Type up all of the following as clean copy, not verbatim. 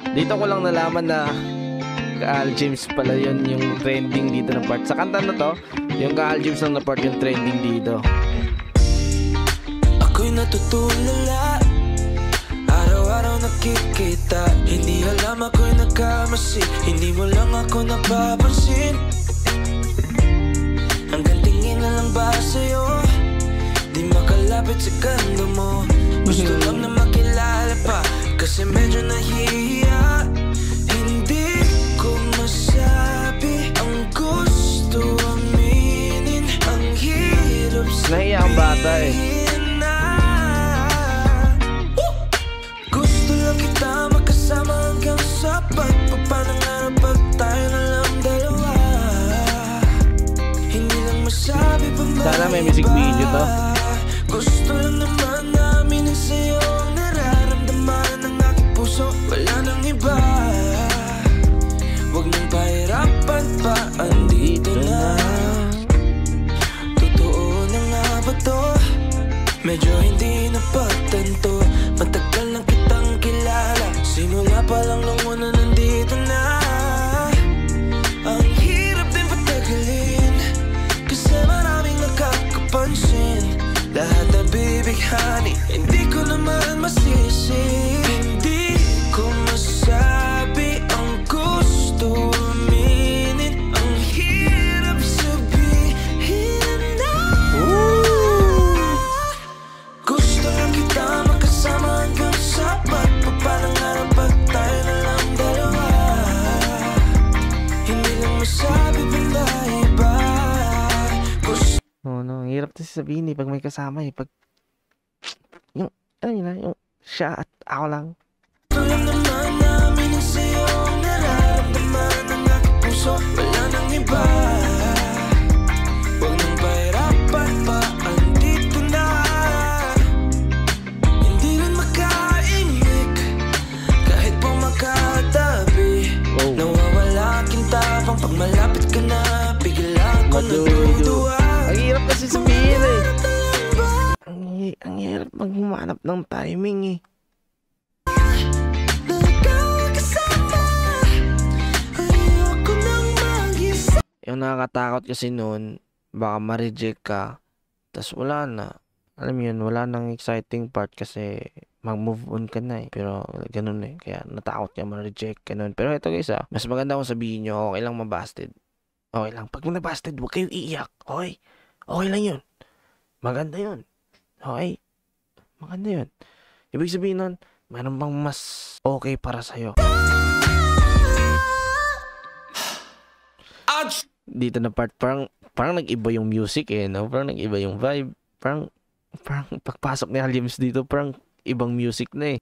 Dito ko lang nalaman na Kaal James pala yun yung trending dito na part. Sa kanta na to, yung Kaal James na part yung trending dito. Ako'y natutulala, araw-araw nakikita. Hindi alam ako'y nagkamasi, hindi mo lang ako napapansin. Hanggang tingin na lang ba sa'yo, di makalapit sa ganda mo. Gusto lang na makilala pa, kasi medyo nahihiya. Hindi ko masabi ang gusto aminin. Ang hirap nahiya ang bata eh. Gusto lang kita makasama hanggang sa pagpapanangarap pag tayo na lang dalawa. Hindi lang masabi pa ba. Sana may music video to. Gusto lang naman namin ang sa'yo ang nararamdaman ng aking puso. Wala nang iba. Huwag nang pahirapan pa, andito na. Totoo na nga ba to? Medyo hindi na pagtanto. Matagal lang kitang kilala, simula pa lang nung una nandito na. Ang hirap din patagalin, kasi maraming nakakapansin. Lahat na bibighani, hindi ko naman masisi. Hindi ko masabi ang gusto aminin. Ang hirap sabihin na. Gusto lang kita makasama hanggang sa pagpapanangarap pag tayo na lang dalawa. Hindi lang masabi banda iba. Oh no, hirap kasi sabihin eh pag may kasama eh. Pag yung, ano yun na, yung siya at ako lang. Gusto lang naman namin ang sa'yo ang nararamdaman ng aking puso. Wala nang iba. Huwag nang pahirapan pa, andito na. Hindi rin makaimik kahit pa makatabi. Nawawala aking tapang pag malapit ka na. Bigla ko natutuwa. Ang hirap kasi sabihin eh. Ang hirap maghumanap ng timing eh. Yung nakakatakot kasi noon, baka ma-reject ka, tas wala na. Alam mo yun, wala nang exciting part kasi mag-move on ka na eh. Pero ganun eh, kaya natakot ka ma-reject, ganun. Pero ito guys mas maganda kung sabihin nyo, okay lang mabasted. Okay lang, pag nabasted, huwag kayo iiyak. Okay, okay lang yun. Maganda yun. Okay, maganda yun. Ibig sabihin nun, mayroon bang mas okay para sa'yo. Dito na part, parang nag-iba yung music eh, no? Parang nag-iba yung vibe. Parang pagpasok ni James dito, parang ibang music na eh.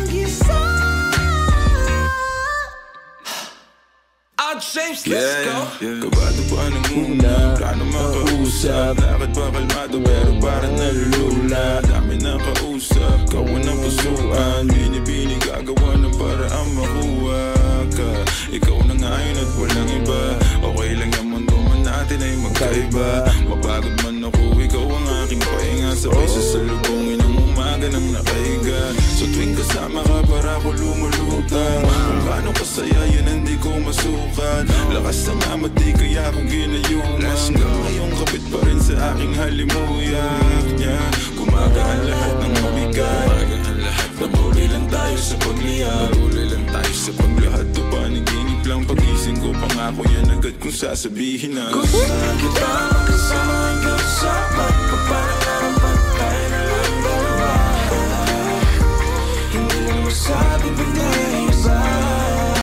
James, let's go. Kabado pa ng una, plano makausap. Lakad pa kalmado pero parang nalulula. Dami na kausap, kawan ng pusuan. Binibini gagawa ng paraan makuha ka. Ikaw na ngayon at walang iba. Okay lang yung mundo man natin ay magkaiba. Mapagod man ako, ikaw ang aking pahinga. Sabay sasalubungin ang umaga ng nakahiga. So tuwing kasama ka para ako lumulutang. Kung gaano kasaya yan hindi ko masukat. Lakas ng amat di kaya akong ginayuman. Ngayong kapit pa rin sa aking halimuyak niya. Gumagaan lahat ng mabigat. Patuloy lang tayo sa pagliyak. Patuloy lang tayo sa paglahat. To panaginip lang pagising ko. Pangako yan agad kung sasabihin na gusto lang kita makasama hanggang sa